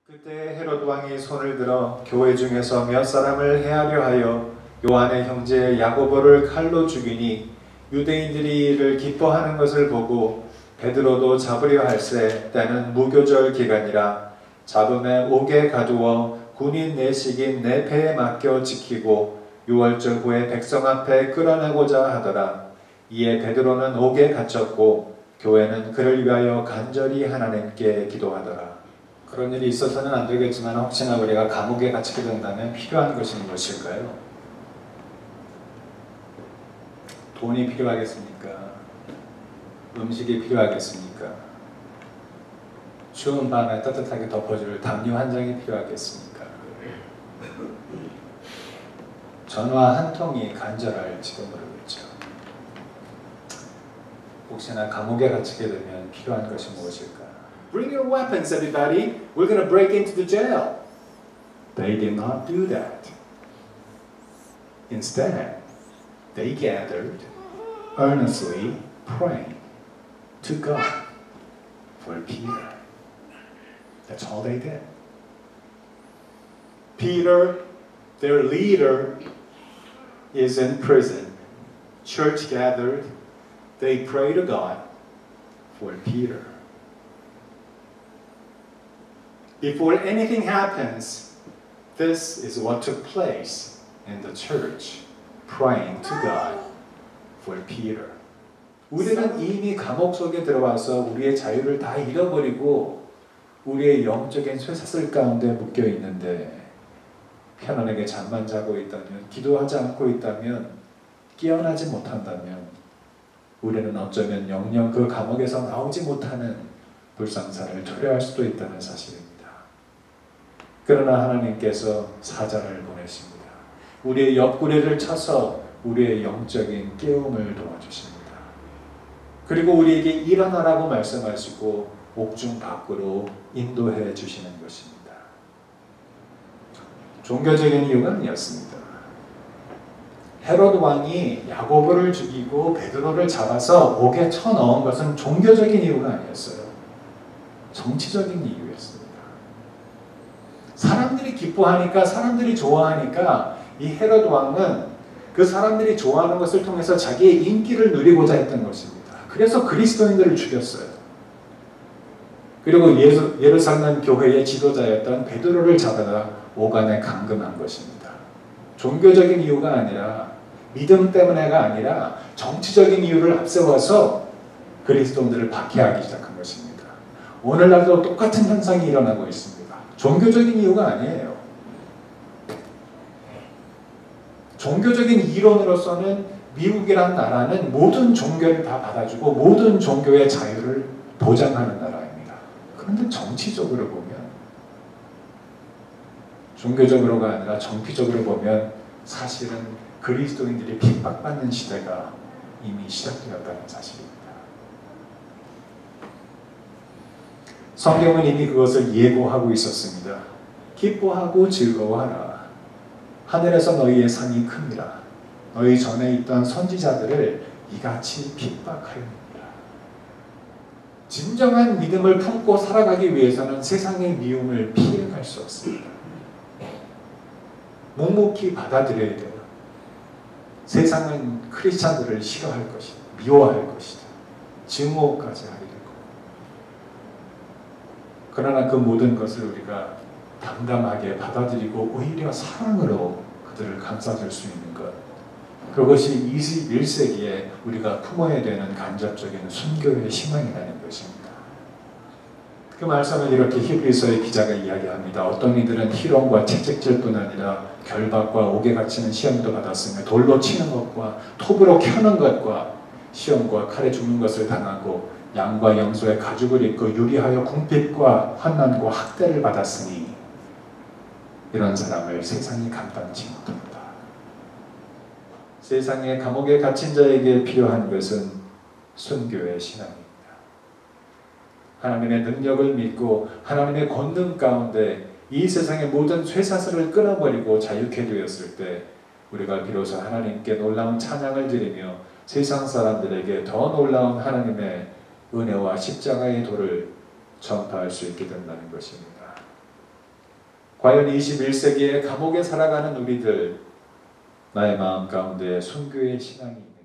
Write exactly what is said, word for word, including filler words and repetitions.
그때 헤롯 왕이 손을 들어 교회 중에서 몇 사람을 해하려 하여 요한의 형제 야고보를 칼로 죽이니 유대인들이 이를 기뻐하는 것을 보고 베드로도 잡으려 할세 때는 무교절 기간이라 잡음에 옥에 가두어 군인 내식인 내패에 맡겨 지키고 유월절 후에 백성 앞에 끌어내고자 하더라. 이에 베드로는 옥에 갇혔고 교회는 그를 위하여 간절히 하나님께 기도하더라. 그런 일이 있어서는 안 되겠지만 혹시나 우리가 감옥에 갇히게 된다면 필요한 것이 무엇일까요? 돈이 필요하겠습니까? 음식이 필요하겠습니까? 추운 밤에 따뜻하게 덮어줄 담요 한 장이 필요하겠습니까? 전화 한 통이 간절할지도 모르겠죠. 혹시나 감옥에 갇히게 되면 필요한 것이 무엇일까? Bring your weapons, everybody. We're going to break into the jail. They did not do that. Instead, they gathered, earnestly praying to God for Peter. That's all they did. Peter, their leader, is in prison. Church gathered. They pray to God for Peter. Before anything happens, this is what took place in the church, praying to God for Peter. 우리는 이미 감옥 속에 들어와서 우리의 자유를 다 잃어버리고 우리의 영적인 쇠사슬 가운데 묶여 있는데 편안하게 잠만 자고 있다면, 기도하지 않고 있다면, 깨어나지 못한다면 우리는 어쩌면 영영 그 감옥에서 나오지 못하는 불상사를 초래할 수도 있다는 사실입니다. 그러나 하나님께서 사자를 보내십니다. 우리의 옆구리를 쳐서 우리의 영적인 깨움을 도와주십니다. 그리고 우리에게 일어나라고 말씀하시고 옥중 밖으로 인도해 주시는 것입니다. 종교적인 이유가 아니었습니다. 헤롯 왕이 야고보를 죽이고 베드로를 잡아서 옥에 쳐넣은 것은 종교적인 이유가 아니었어요. 정치적인 이유였습니다. 사람들이 기뻐하니까, 사람들이 좋아하니까 이 헤롯 왕은 그 사람들이 좋아하는 것을 통해서 자기의 인기를 누리고자 했던 것입니다. 그래서 그리스도인들을 죽였어요. 그리고 예수, 예루살렘 교회의 지도자였던 베드로를 잡아다 오간에 감금한 것입니다. 종교적인 이유가 아니라, 믿음 때문에가 아니라 정치적인 이유를 앞세워서 그리스도인들을 박해하기 시작한 것입니다. 오늘날도 똑같은 현상이 일어나고 있습니다. 종교적인 이유가 아니에요. 종교적인 이론으로서는 미국이란 나라는 모든 종교를 다 받아주고 모든 종교의 자유를 보장하는 나라입니다. 그런데 정치적으로 보면, 종교적으로가 아니라 정치적으로 보면 사실은 그리스도인들이 핍박받는 시대가 이미 시작되었다는 사실입니다. 성경은 이미 그것을 예고하고 있었습니다. 기뻐하고 즐거워하라. 하늘에서 너희의 상이 큽니다. 너희 전에 있던 선지자들을 이같이 핍박하였느니라. 진정한 믿음을 품고 살아가기 위해서는 세상의 미움을 피해갈 수 없습니다. 묵묵히 받아들여야 돼요. 세상은 크리스찬들을 싫어할 것이다. 미워할 것이다. 증오까지 하게 될 거예요. 그러나 그 모든 것을 우리가 담담하게 받아들이고 오히려 사랑으로 그들을 감싸줄 수 있는 것, 그것이 이십일 세기에 우리가 품어야 되는 간접적인 순교의 희망이라는 것입니다. 그 말씀을 이렇게 히브리서의 기자가 이야기합니다. 어떤 이들은 희롱과 채찍질뿐 아니라 결박과 옥에 갇히는 시험도 받았으며 돌로 치는 것과 톱으로 켜는 것과 시험과 칼에 죽는 것을 당하고 양과 염소의 가죽을 입고 유리하여 궁핍과 환난과 학대를 받았으니 이런 사람을 세상이 감당치 못합니다. 세상의 감옥에 갇힌 자에게 필요한 것은 순교의 신앙입니다. 하나님의 능력을 믿고 하나님의 권능 가운데 이 세상의 모든 쇠사슬을 끊어버리고 자유케 되었을 때 우리가 비로소 하나님께 놀라운 찬양을 드리며 세상 사람들에게 더 놀라운 하나님의 은혜와 십자가의 도를 전파할 수 있게 된다는 것입니다. 과연 이십일 세기에 감옥에 살아가는 우리들, 나의 마음 가운데 순교의 신앙이